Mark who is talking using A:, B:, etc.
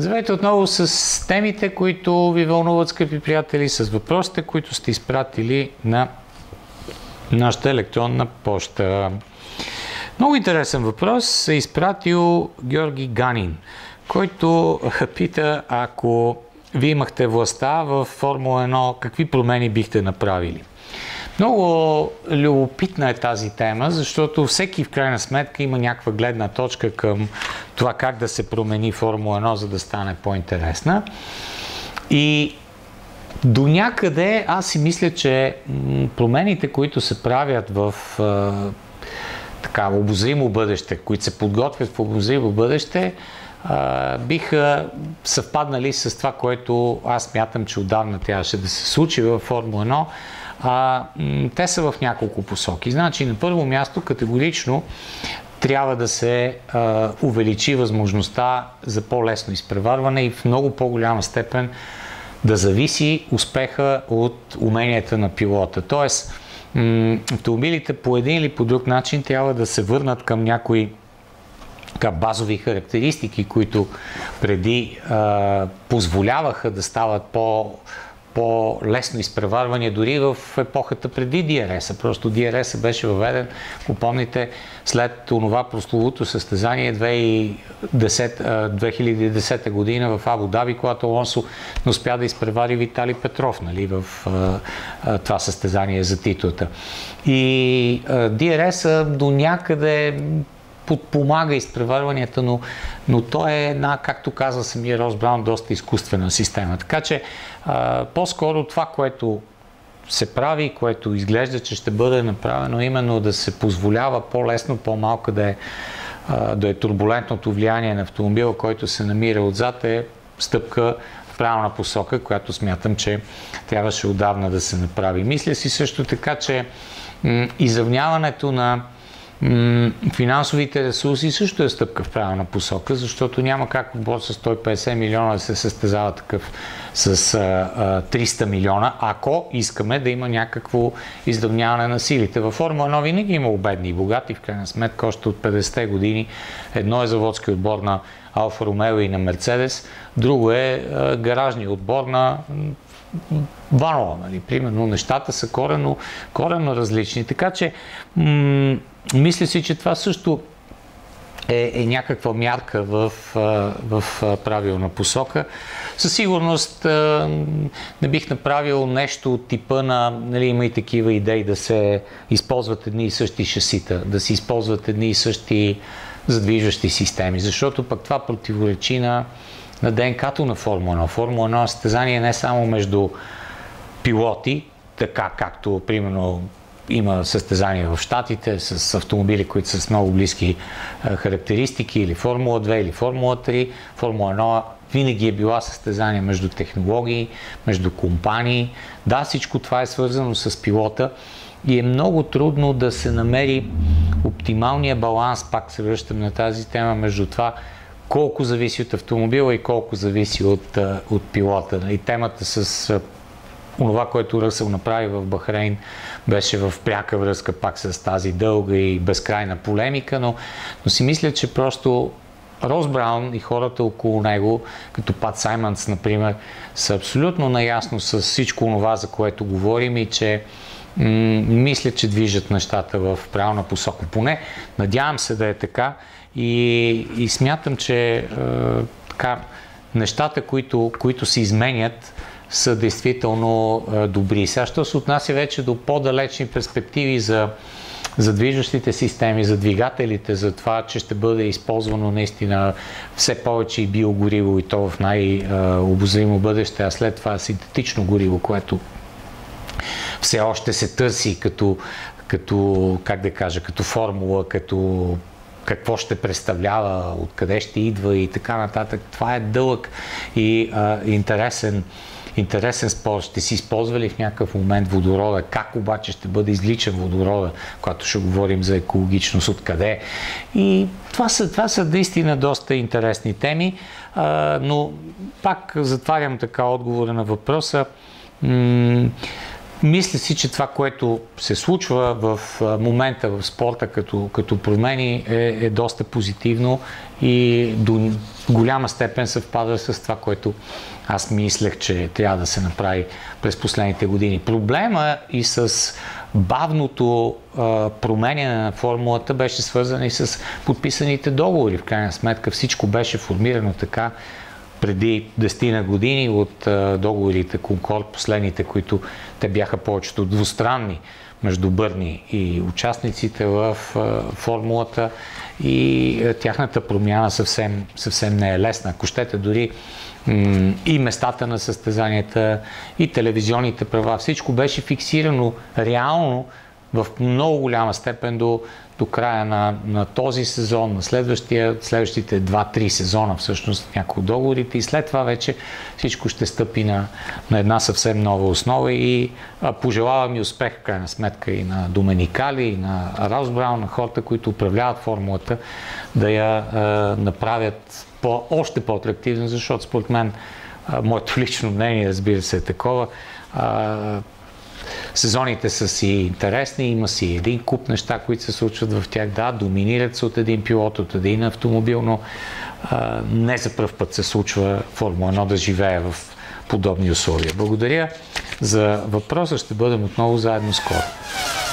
A: Здравейте отново с темите, които ви вълнуват, скъпи приятели, с въпросите, които сте изпратили на нашата електронна поща. Много интересен въпрос е изпратил Георги Ганин, който пита, ако вие имахте властта в Формула 1, какви промени бихте направили? Много любопитна е тази тема, защото всеки в крайна сметка има някаква гледна точка към това как да се промени Формула 1, за да стане по-интересна. И до някъде аз си мисля, че промените, които се правят в обозримо бъдеще, които се подготвят в обозримо бъдеще, биха съвпаднали с това, което аз смятам, че отдавна трябваше да се случи във Формула 1. Те са в няколко посоки. Значи, на първо място, категорично трябва да се увеличи възможността за по-лесно изпреварване и в много по-голяма степен да зависи успеха от уменията на пилота. Тоест, автомобилите по един или по друг начин трябва да се върнат към някои базови характеристики, които преди позволяваха да стават по-лесно изпреварване, дори в епохата преди DRS-а. Просто DRS-а беше въведен, помните, след това прословото състезание 2010 година в Абу Даби, когато Алонсо не успя да изпревари Виталий Петров, нали, в това състезание за титлата. И DRS-а до някъде подпомага изпреварванията, но то е една, както казва самия Рос Браун, доста изкуствена система. Така че по-скоро това, което се прави, което изглежда, че ще бъде направено, именно да се позволява по-лесно, по-малко да е турбулентното влияние на автомобила, който се намира отзад, е стъпка в правилна посока, която смятам, че трябваше отдавна да се направи. Мисля си също така, че изравняването на финансовите ресурси също е стъпка в правилна посока, защото няма как отбор с 150 милиона да се състезава такъв с 300 милиона, ако искаме да има някакво изравняване на силите. Във Формула 1 винаги има бедни и богати, в крайна сметка още от 50-те години. Едно е заводски отбор на Алфа Ромео и на Мерцедес, друго е гаражния отбор на Ванова. Нали? Примерно нещата са коренно различни. Така че мисля си, че това също е някаква мярка в правилна посока. Със сигурност не бих направил нещо от типа на, нали, има и такива идеи да се използват едни и същи шасита, да се използват едни и същи задвижващи системи, защото пък това противоречи на ДНК-то на Формула 1. Формула 1 състезание не само между пилоти, така както примерно има състезания в Щатите с автомобили, които са с много близки характеристики, или Формула 2, или Формула 3. Формула 1 винаги е била състезание между технологии, между компании. Да, всичко това е свързано с пилота и е много трудно да се намери оптималния баланс, пак се връщам на тази тема, между това колко зависи от автомобила и колко зависи от пилота. И темата с онова, което Ръсъл направи в Бахрейн, беше в пряка връзка пак с тази дълга и безкрайна полемика, но си мисля, че просто Рос Браун и хората около него, като Пат Саймънс, например, са абсолютно наясно с всичко онова, за което говорим, и че мисля, че движат нещата в правилна посока. Поне надявам се да е така и смятам, че нещата, които се изменят, са действително добри. Сега, що се отнася вече до по-далечни перспективи за движещите системи, за двигателите, за това, че ще бъде използвано наистина все повече и биогориво, и то в най-обозримо бъдеще, а след това синтетично гориво, което все още се търси като формула, като какво ще представлява, откъде ще идва и така нататък. Това е дълъг и интересен спор. Ще си използвали в някакъв момент водорода, как обаче ще бъде изличан водорода, когато ще говорим за екологичност, откъде. И това са наистина доста интересни теми, но пак затварям така отговора на въпроса. Мисля си, че това, което се случва в момента в спорта като промени е доста позитивно и до голяма степен съвпада с това, което аз мислех, че трябва да се направи през последните години. Проблема и с бавното променяне на формулата беше свързан и с подписаните договори. В крайна сметка всичко беше формирано така преди 10 години от договорите Конкорд, последните, които те бяха повечето двустранни между Бърни и участниците в формулата, и тяхната промяна съвсем не е лесна. Ако щете, дори и местата на състезанията, и телевизионните права, всичко беше фиксирано реално в много голяма степен до края на този сезон, на следващите 2-3 сезона всъщност някои от договорите, и след това вече всичко ще стъпи на една съвсем нова основа, и пожелавам и успех в крайна сметка и на Доменикали, и на Раус Браун, на хората, които управляват формулата, да я направят още по-атрактивна, защото според мен, моето лично мнение, разбира се, е такова, сезоните са си интересни, има си един куп неща, които се случват в тях. Да, доминират се от един пилот, от един автомобил, но не за пръв път се случва Формула 1 да живее в подобни условия. Благодаря за въпроса, ще бъдем отново заедно скоро.